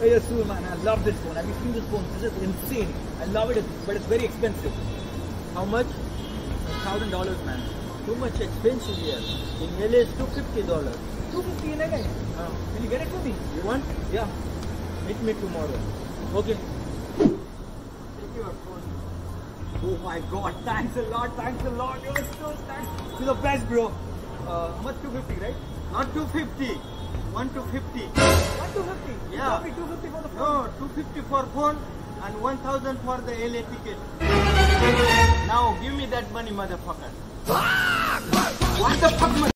Yes, man. I love this phone. Have you seen this phone? This is insane. I love it, but it's very expensive. How much? $1,000, man. Too much expensive here. In LA it's $250. $250 in LA. Can you get it for me? You want? Yeah. Meet me tomorrow. Okay. Take your phone. Oh my God! Thanks a lot. Thanks a lot. You're so thanks. You're the best, bro. How much? 250, right? Not 250. 1 to 50. 1 250. You Yeah. told me 250 for the phone. No, 250 for phone and 1000 for the LA ticket. Now give me that money, motherfucker. What the fuck?